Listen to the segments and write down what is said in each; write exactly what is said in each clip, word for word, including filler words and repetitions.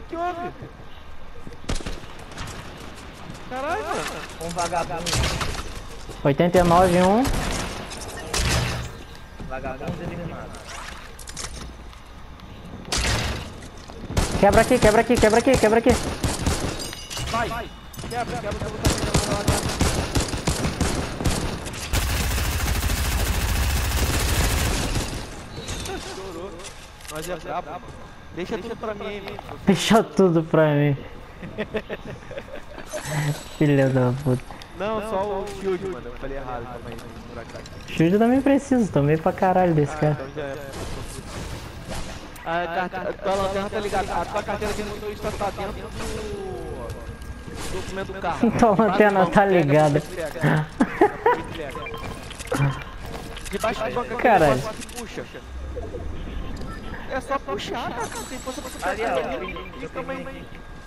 que houve? Caralho, mano. Um vagabundo. oitenta e nove, um. Vagabundo eliminado. Quebra aqui, quebra aqui, quebra aqui, quebra aqui. Vai. Quebra, quebra, quebra, quebra. Estourou. Nós é brabo. Deixa tudo pra mim, hein, mano. Deixa tudo pra mim. Filha da puta. Não, só o shield, mano. Eu falei errado também. Shield também preciso, tomei pra caralho desse Ah, cara. então já é. A, carta, a tua lanterna tá ligada. A tua carteira de motorista tá dentro do documento do carro. Tua lanterna tá ligada. Debaixo do banco Caralho. que puxa. É só puxar, cara. Tem força pra puxar. Ali, ó. E também.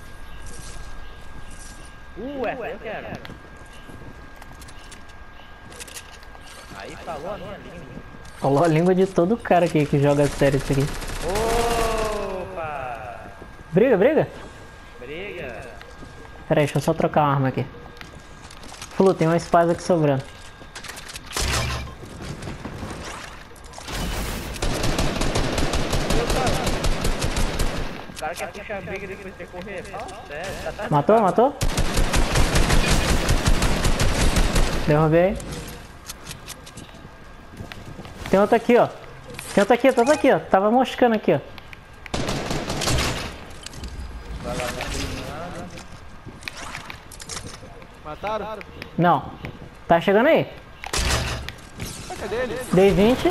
Uh, essa eu quero. Aí falou a minha língua. Falou a língua de todo cara aqui que joga sério isso aqui. Opa! Briga, briga? Briga! Pera aí, deixa eu só trocar uma arma aqui. Flu, tem uma espada aqui sobrando. O cara quer puxar a briga e depois você correr. Fala sério, tá tarde. Matou, matou? Derrubei. Tem outro aqui, ó. Tem outro aqui, tem outro aqui, ó. Tava moscando aqui, ó. Mataram? Não. Tá chegando aí. Cadê ele? Dei vinte.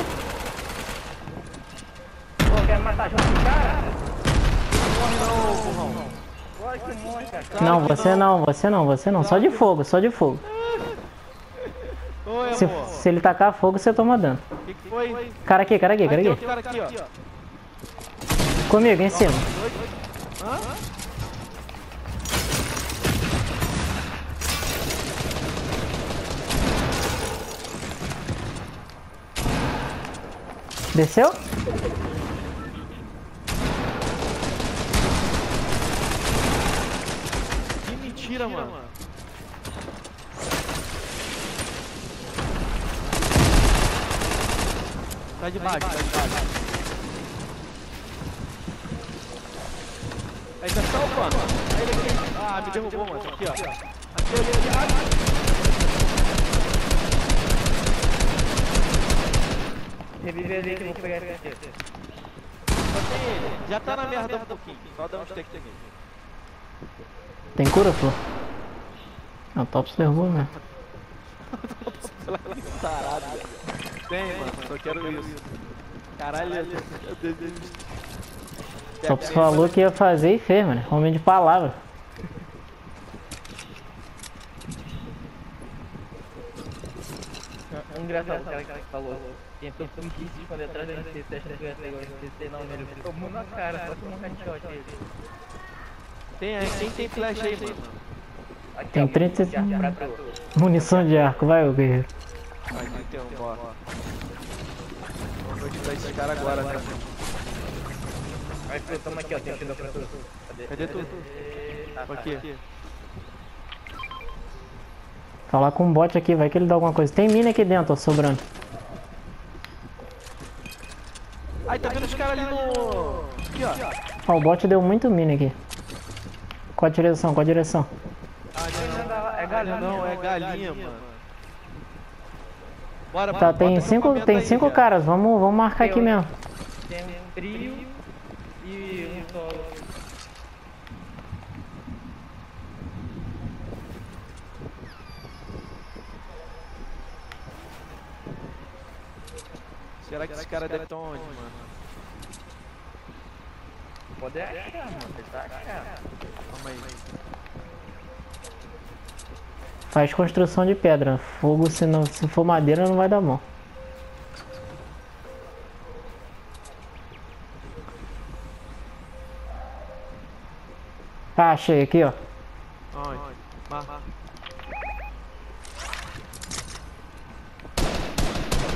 Pô, quer matar junto com o cara? Morre não, burrão. Olha que morre, cara. Não, você não, você não, você não. Só de fogo, só de fogo. Oi, Se, amor. se ele tacar fogo, você toma dano. O que, que foi? Cara aqui, cara aqui, cara Tem aqui. outro cara aqui, ó. Comigo, em cima. Hã? Desceu? Que mentira, mano. Tá de baixo, tá de baixo. Aí tá só o pano. Aí ele aqui. Ah, me derrubou, mano. Aqui, ó. Aqui, ali, ali. Reviver ali que eu vou pegar esse aqui. Só tem ele. Já tá na merda um pouquinho. Só dá um stack nele. Tem cura, Flu? Não, Tops derrubou, né? Tarado, velho. Tem, mano. Só quero isso. Caralho, eu desisto. Tops falou que ia fazer e fez, mano. Homem de palavra. Engraçado, o cara que falou. Tentou fugir de quando atrás da N C C, achando que ia pegar o N C C, não, ele tomou na cara, só tomou um headshot ele. Tem aí, quem tem flash aí, mano? Aqui, Tem ó, trinta de arco pra tu. munição de arco, vai, ô guerreiro. Aqui tem um, ó. Vou ajudar esse cara agora, né? Vai, Fê, toma aqui, ó, tem um pra tu. Cadê? Cadê tu? Tá, tá. Aqui. Falar com o bot aqui, vai que ele dá alguma coisa. Tem mina aqui dentro, ó, sobrando. Ai, tá vendo os caras ali no... Aqui, ó. Ó, o bot deu muito mina aqui. Qual a direção, qual a direção? Ah, não, É galinha, não, é galinha, mano. Bora, Tá, bora, tem bota cinco, acampamento tem aí, cinco viado. caras, vamos, vamos marcar aqui mesmo. Tem um trio e um solo. Será que esse cara deve estar onde, mano? Pode achar, mano, você tá achando. Calma aí. Faz construção de pedra. Fogo, se, não, se for madeira, não vai dar bom. Tá, achei aqui, ó. Onde? Marca.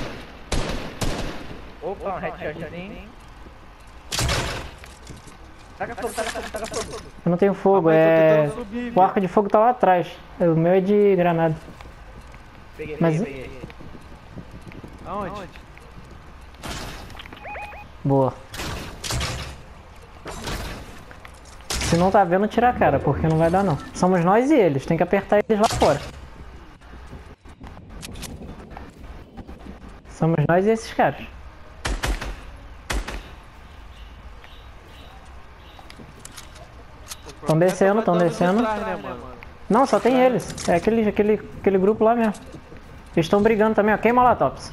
Opa, um headshotzinho. Taca fogo, taca fogo, taca fogo. Eu não tenho fogo, Ah, mas eu tô é... tentando subir, O arco de fogo tá lá atrás. O meu é de granada. Peguei, Mas- peguei, peguei. Aonde? Boa. Se não tá vendo, tira a cara, porque não vai dar não. Somos nós e eles, tem que apertar eles lá fora. Somos nós e esses caras. Tão descendo, tão descendo. Né, mano? Não, só tem eles. É aquele, aquele, aquele grupo lá mesmo. Eles estão brigando também, ó. Queima lá, Tops.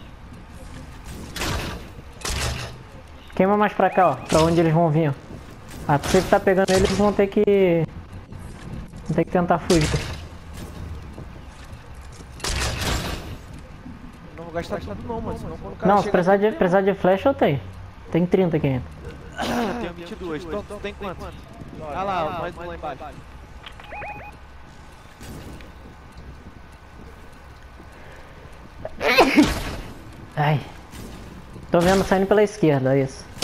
Queima mais pra cá, ó. Pra onde eles vão vir, ó. Ah, pra você que tá pegando eles, vão ter que... Vão ter que tentar fugir. Não vou gastar tudo não, mano. Senão quando o cara Não, se chega precisar aqui, de, precisar de flecha, eu tenho. Tem trinta aqui ainda. eu tenho vinte e dois. Tu tu tem quanto? Ah lá, mais um lá embaixo. Ai. Tô vendo saindo pela esquerda, é isso.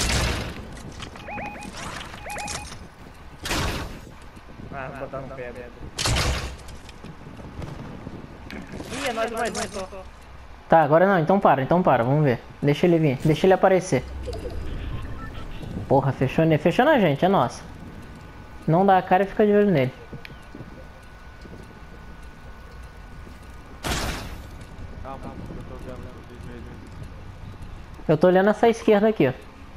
Ah, vou botar no pé. Ih, é nós mais um só. Tá, agora não, então para, então para, vamos ver. Deixa ele vir, deixa ele aparecer. Porra, fechou, ne- fechou na gente, é nossa. Não dá a cara e fica de olho nele. Calma, eu tô vendo o vídeo aí. Eu tô olhando essa esquerda aqui, ó.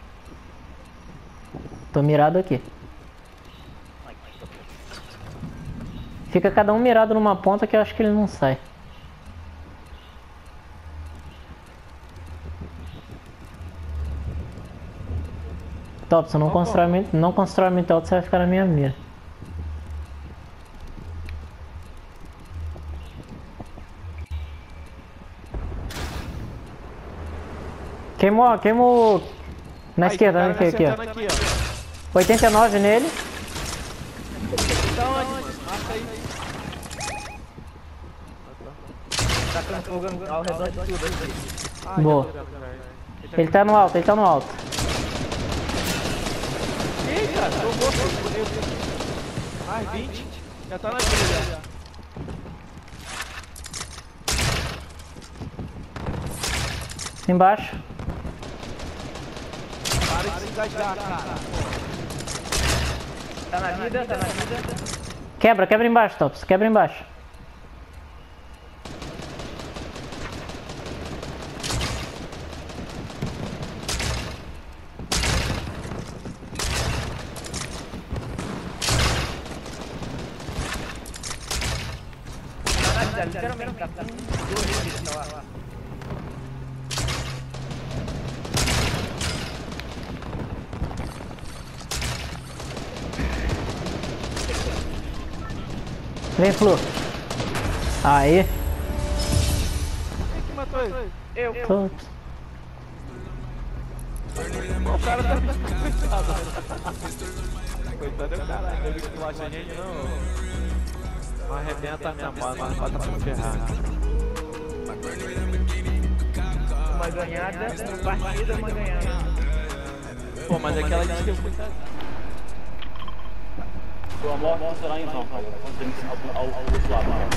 Tô mirado aqui. Fica cada um mirado numa ponta que eu acho que ele não sai. Top, não constrói muito, não constrói muito alto, você vai ficar na minha mira. Queimou, queimou na Aí, esquerda, o né? cara Aqui, me aqui, ó. acertando aqui, ó. oitenta e nove nele. Tá onde, mano? Marca aí. Tacando fogo ao redor de tudo aí. Ah, Boa. já tô vendo, cara. Ele tá no alto, ele tá no alto. Ih, cara, tô morto. Mais vinte. Já tá na vida já. Embaixo. Para de se engasgar, cara. Tá na vida, tá na vida. Quebra, quebra embaixo, Tops. Quebra embaixo. Tá na vida, literalmente. Tá com dois de vida, tá lá. Vem, Flu. Aí. Quem que matou ele? Eu. Tops. O cara tá me coitado. Coitado é o caralho. Ele que acha a gente não. Não arrebenta a minha mão, mas bota pra ferrar. Uma ganhada, uma partida, uma ganhada. Pô, mas aquela disse que eu fui. Tua morte será em vão, cara. Ao, ao, ao outro lado, cara.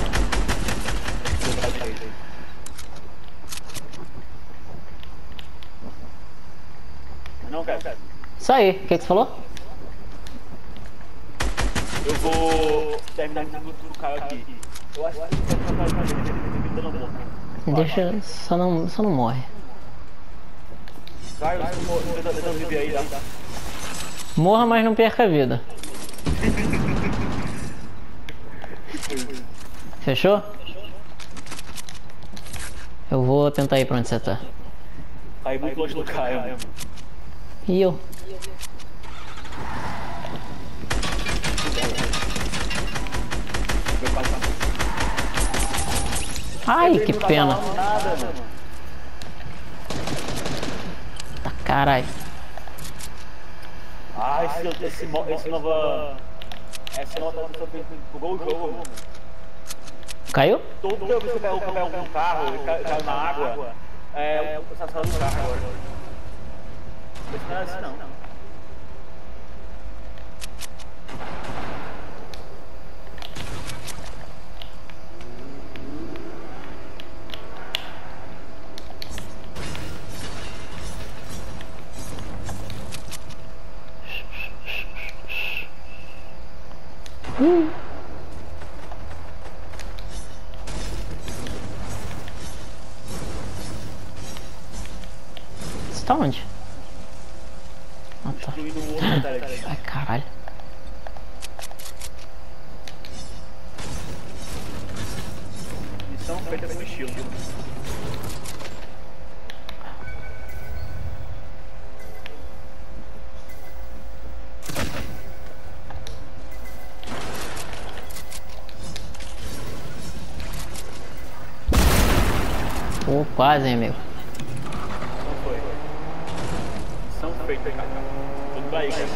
Não, cara. Isso aí. O que, que você falou? Eu vou terminar de tudo do cara aqui. Eu acho que você vai fazer ele me dando boca. Deixa. Só não, só não morre. Caio, você tá tentando viver aí, tá? Morra, mas não perca a vida. Fechou? Eu vou tentar ir pra onde você tá. Tá aí muito longe do Caio, mesmo. E eu? Ai, que pena. Nada, mano. Tá, caralho. Ah, esse, esse, mo- esse nova... Essa nova tradução que bugou o jogo, mano. Caiu? Toda vez que eu pego, eu pego um carro e cai, cai na água, é o estacionamento do carro agora. Esse não é assim, não. Ih. Você tá onde? Ah, tá. Destruindo o outro detalhe aqui. Ai, caralho. Missão feita com estilo. Pô, quase, hein, amigo. Não foi. Missão feita, cara. Tudo pra aí, cara.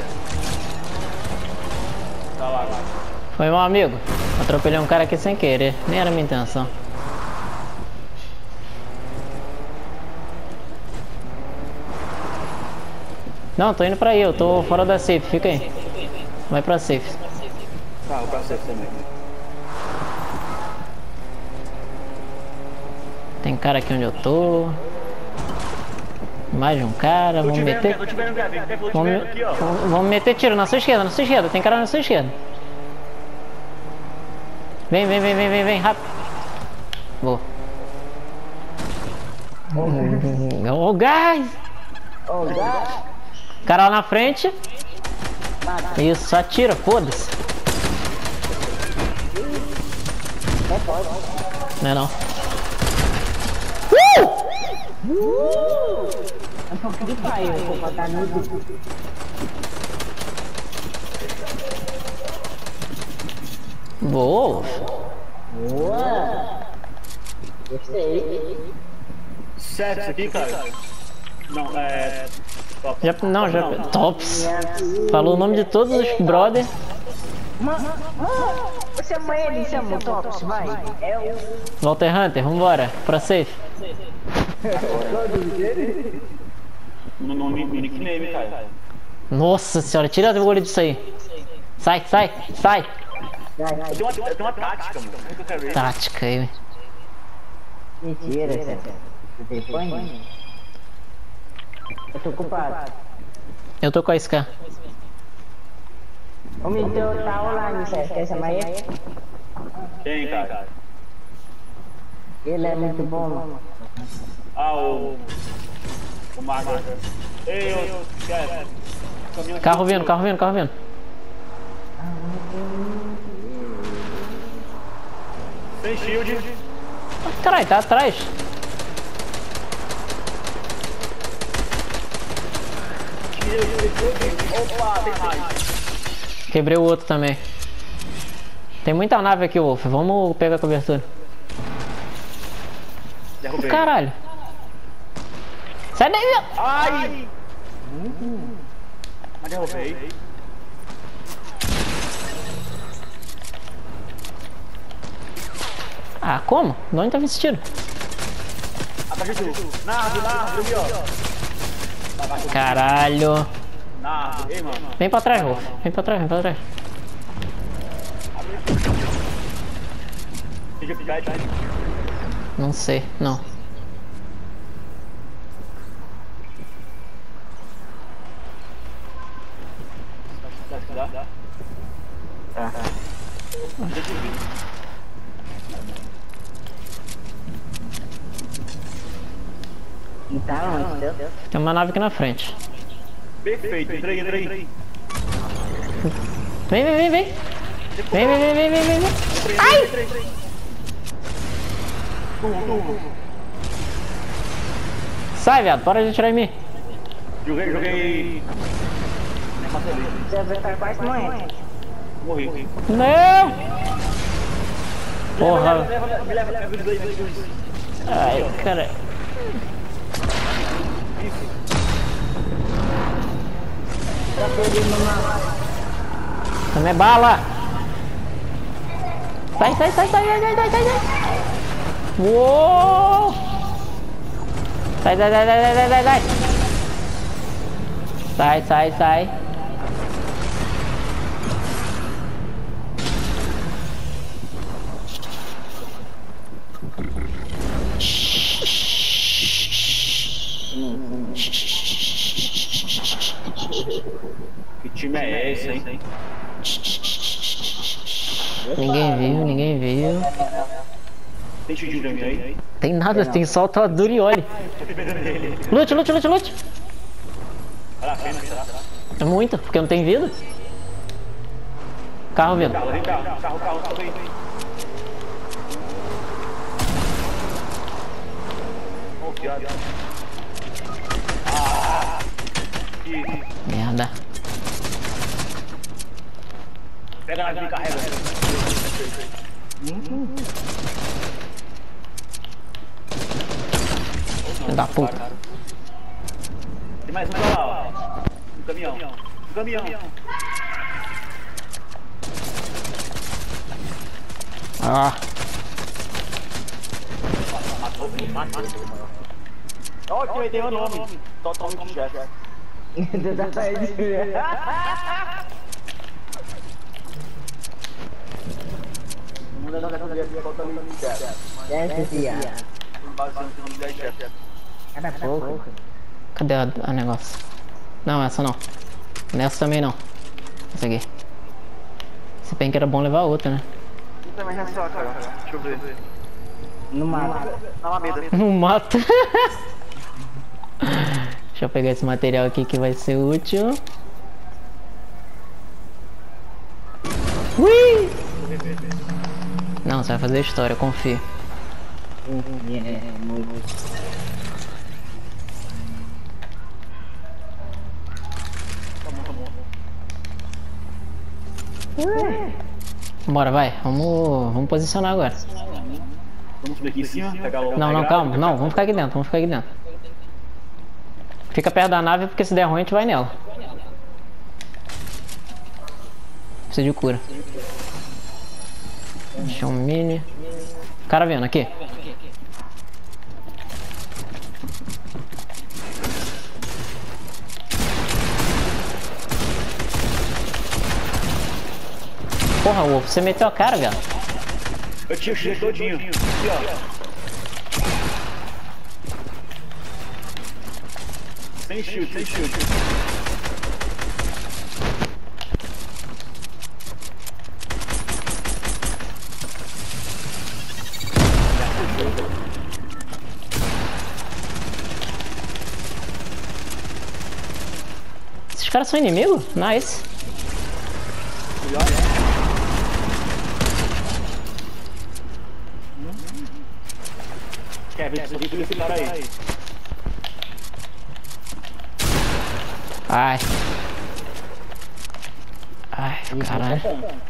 Tá lá, lá. Foi mal, amigo. Atropelei um cara aqui sem querer. Nem era minha intenção. Não, tô indo pra aí. Eu tô fora da safe. Fica aí. Vai pra safe. Tá, vou pra safe também. Tem cara aqui onde eu tô. Mais de um cara. Vamos meter... Tô te vendo, Gabi. Tô te Vamos, vendo aqui, ó. vamos meter tiro na sua esquerda, na sua esquerda. Tem cara na sua esquerda. Vem, vem, vem, vem, vem, vem, rápido. Boa. Oh, guys! Oh, God. Cara lá na frente. Isso, atira, foda-se. Não é não. Um pouco de pai, eu vou botar no YouTube. Boa. Boa! Gostei. Sério isso aqui, cara? Não, é... Top. Já, não, já. Tops. Falou o nome de todos os brother. Mano, você chama ele, chama o Tops, vai. É o... Walter Hunter, vambora. Pra safe. No nome, no nickname, cara. Nossa senhora, tira o olho disso aí. Sai, sai, sai. Eu tenho uma, eu tenho uma tática, mano. Como que eu quero ver? Tática aí. Mentira, César. Você tem fone? Eu tô ocupado. Eu tô com a S K. O meu tá online, César. Quer chamar ele? Quem, cara? Ele é muito bom, mano. Ah, o... O Mago. Ei, eu... Cara, Carro vindo, carro vindo, carro vindo. Tem shield. Caralho, tá atrás. Opa, tem mais. Quebrei o outro também. Tem muita nave aqui, Wolf. Vamos pegar a cobertura. Derrubei. Caralho. Sai daí, meu. Ai! Mas derrubei. Ah, como? De onde tá vindo esse tiro? Atrás de tu. Na árvore, na árvore, ali, ó. Caralho. Na árvore. Ei, mano. Vem pra trás, Wolf. Vem pra trás, vem pra trás. Fica picante. Não sei, não. Dá, dá. Tá. E tá onde, Deus? Tem uma nave aqui na frente. Perfeito. Entra aí, entra aí. Vem, vem, vem, vem. Vem, vem, vem, vem, vem, vem, vem. Ai! Entra aí, entra aí. Turma, turma. Sai, viado. Para de atirar em mim. Joguei, joguei. Você vai estar quase morrendo. Morri. Não. Porra. Leva, leva, me leva, leva os dois, os dois. Ai, cara. Também é bala. Sai, sai, sai, sai, sai, sai, sai, sai. Uou. Sai, sai, sai, sai, sai, sai, sai. Sai, sai, sai. Que time é esse, hein? Ninguém viu, ninguém viu. Tem tio pra mim aí? Tem nada, tem só o tal Durioli. Lute, lute, lute, lute. Vale a pena, será? É muito, porque não tem vida. Carro vindo. Carro, vem carro, carro, carro, carro, vem. Oh, piada. Ah! Ih, Merda. pega na vida e carrega. Filho da puta. Tem mais um pra lá, ó. Um caminhão. Um caminhão. Ah, Matou, matou. Ó, que eu dei o nome. Totalmente chefe. Manda na casa dele, totalmente chefe. Essa piada. Cada pouco. cadê a, a negócio? Não, essa não. Nessa também não. Essa aqui. Se bem que era bom levar outra, né? Também já só, cara. Deixa eu ver. No mapa. Na Alameda. Não mata. Deixa eu pegar esse material aqui que vai ser útil. Ui! Não, você vai fazer história, confio. É, muito. Bora, vai. Vamos, vamos posicionar agora. Vamos subir aqui em cima, pegar o... Não, não, calma. Não, vamos ficar aqui dentro, vamos ficar aqui dentro. Fica perto da nave porque se der ruim a gente vai nela. Precisa de cura. Deixa um mini. Cara vendo aqui. Porra, Wolf, você meteu a cara, velho. Eu tinha o shield todinho. Aqui, ó. Sem shield, sem shield. Esses caras são inimigos? Nice. Quer ver esse cara aí? Ai. Ai, caralho.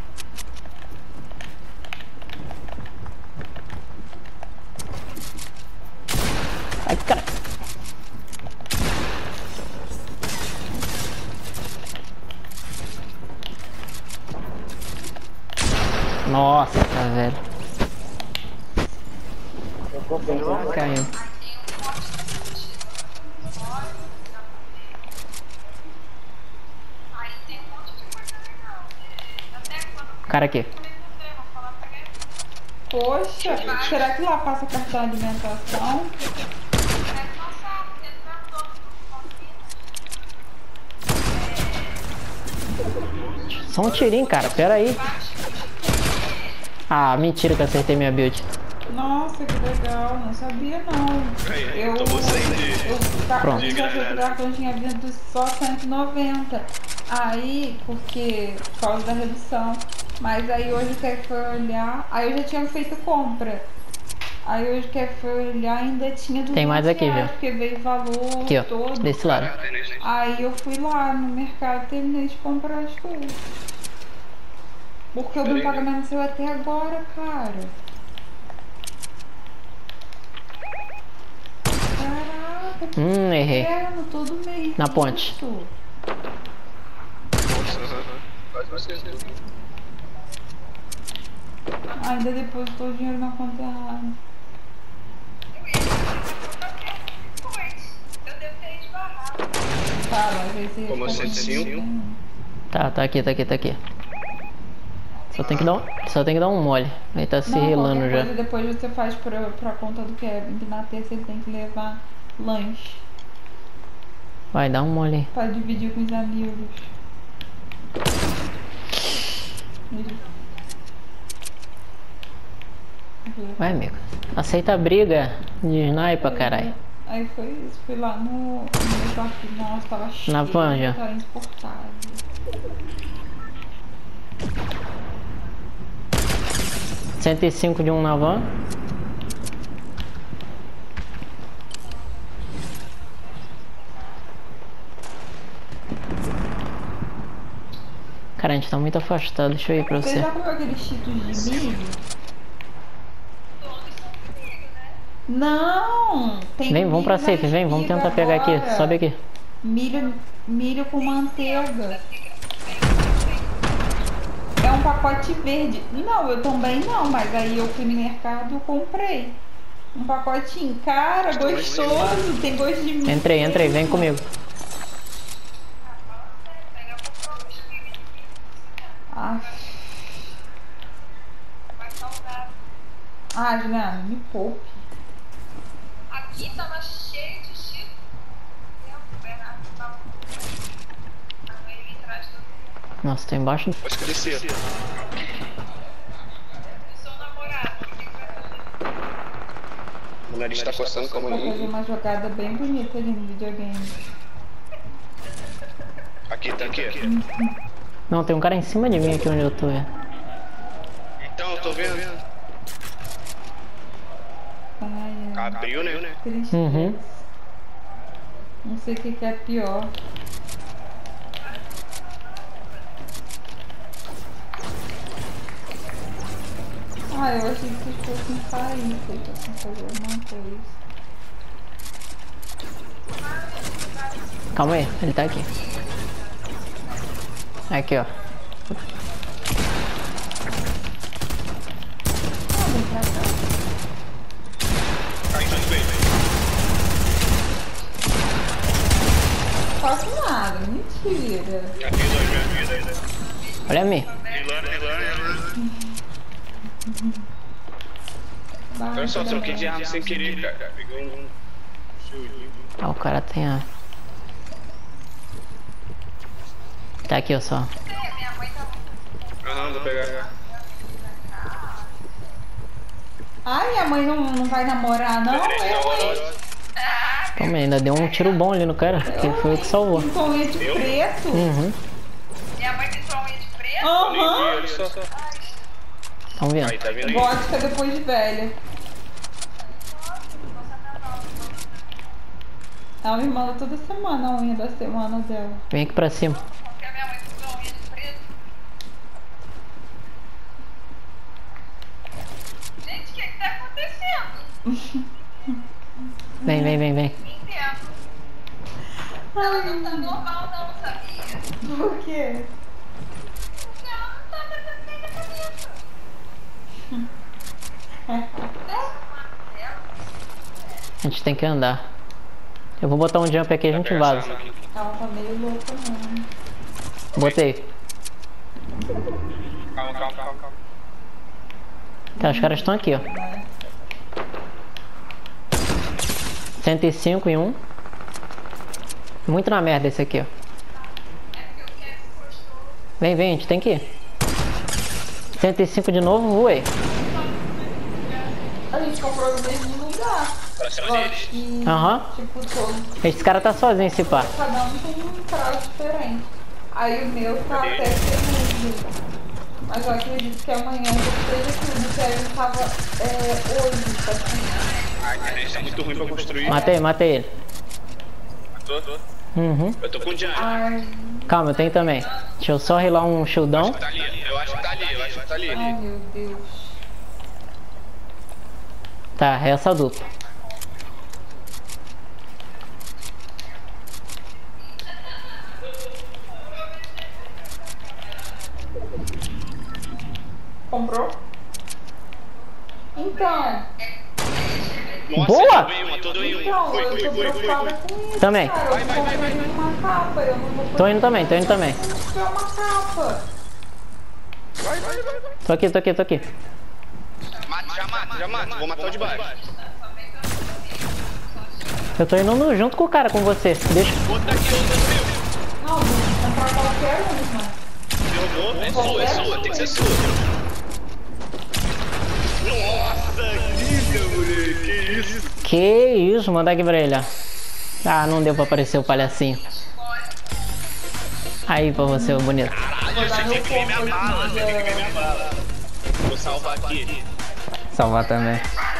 Ai, cara. Nossa, velho. Caiu. Cara aqui. Poxa, será que lá passa cartão de alimentação? Só um tirinho, cara. Pera aí. Ah, mentira que eu acertei minha build. Nossa, que legal, não sabia não. Eu, eu, Pronto. o cartão tinha vindo só cento e noventa. Aí, porque, por causa da redução. Mas aí hoje o que foi olhar, aí eu já tinha feito compra. Aí hoje o que foi olhar ainda tinha duzentos Tem mais aqui, reais, viu? porque veio o valor Aqui, ó. todo. Desse lado. Aí eu fui lá no mercado e terminei de comprar as coisas. Porque o meu pagamento saiu até agora, cara. Caraca, Hum, errei. inferno, todo mês. Na ponte. isso. Ainda depositou o dinheiro na conta errada. Tá, mas aí você Como responde cento e cinco? bem. Tá, tá aqui, tá aqui, tá aqui. Só tem que dar um, só tem que dar um mole. Aí tá se Não, relando qualquer já. coisa depois você faz pra, pra conta do Kevin, que na terça ele tem que levar lanche Vai, dá um mole aí. pra dividir com os amigos. Ele- Vai, amigo. Aceita a briga de sniper, caralho. Aí foi isso, fui lá no, no desafio, nossa, tava cheio, Na van já. tava insuportável. cento e cinco de um na van. Cara, a gente tá muito afastado, deixa eu ir pra Você você. já comeu aqueles cheetos de milho? Não! Tem Vem, vamos pra milho na safe, vem, vamos espiga tentar pegar aqui, agora. sobe aqui. Milho, milho com manteiga. É um pacote verde. Não, eu também não, mas aí eu fui no mercado e comprei. Um pacotinho, cara, gostoso, tem gosto de milho. Entrei, entrei, vem comigo. Ah, ah Juliana, me poupe. Aqui tava cheio de chifre. O Bernardo tava ele atrás do Nossa, tô embaixo. Pode crescer. seu namorado. O que que vai fazer? O nariz tá coçando, calma Vou fazer aí. uma jogada bem bonita ali no videogame. Aqui, tá aqui. Não, tem um cara em cima de mim aqui onde eu tô. É. Então, eu tô vendo. Ai, ai, Abriu, né? tristeza. Uhum. Não sei o que, que é pior. Ah, eu achei que vocês fossem sair, que vocês fossem fazer alguma coisa. Calma aí, ele tá aqui. Aqui, ó. Ah, vem pra cá. Aí, tudo bem. Faço nada, mentira. Aqui, dois, minha vida ainda. Olha a mim. Milano, Milano. Vai, Eu só vai, troquei de vai. arma sem querer, cara. Peguei um. Shieldinho. Ah, o cara tem a... Tá aqui, ó, só. Minha mãe tá muito. Aham, vou pegar. Ai, minha mãe não, não vai namorar, não? Eu, hein? Calma aí, ainda deu um tiro bom ali no cara, que foi o que salvou. Um colete preto? Uhum. Minha mãe tem sua unha de preto? Aham. Olha só. Tão vendo? Aí, tá vendo aí? Gótica depois de velha. Ela me manda toda semana a unha da semana dela. Vem aqui pra cima. Porque a minha mãe tem sua unha de preto. Gente, o que que tá acontecendo? Vem, vem, vem, vem. Não entendo. Ela não tá normal não, sabia? Por quê? Porque ela não tá batendo bem na cabeça. A gente tem que andar. Eu vou botar um jump aqui e a gente vaza. Ela tá meio louca mesmo. Botei. Calma, calma, calma, calma. Tá, os caras estão aqui, ó. cento e cinco em um. Muito na merda esse aqui, ó. Vem, vem, a gente tem que ir. cento e cinco de novo, voei. A gente comprou no mesmo lugar. Pra cima Só deles. que, Aham. tipo, todo, Esse cara tá sozinho, esse pá. cada um tem um prazo diferente. Aí o meu tá até segundo. Mas eu acredito que amanhã eu esteja tudo. Que aí eu tava é, hoje, tá assim. A internet tá muito ruim pra construir. Matei, matei ele. Tô, tô. Uhum. Eu tô com o Giant. Ai, Calma, eu tenho também. Deixa eu só rilar um shieldão. Tá ali, eu acho que tá ali, eu acho que tá ali. ai meu Deus. Tá, é essa dupla. Comprou? Então, Nossa, Boa! tudo em uma, tudo em então, um. Foi, eu foi, tô foi, foi, preocupada foi. com isso, Também. cara. Eu comprei uma capa, eu não vou Tô indo também, tô indo também. comprar uma capa. Vai, vai, vai, vai. Tô aqui, tô aqui, tô aqui. Mata, já mata, já mata. Vou matar o de baixo. Eu tô indo no- junto com o cara, com você. Deixa. Outro aqui, outro seu. Não, vou comprar qualquer uma. Derrubou? É sua, é sua, tem que ser sua. Nossa! Que isso, mandar aqui pra ele, ó. Ah, não deu pra aparecer o palhacinho. Aí pra você, ô bonito. Caralho, você tem que ver minha bala, você tem que ver minha bala. Vou salvar aqui. Salvar também.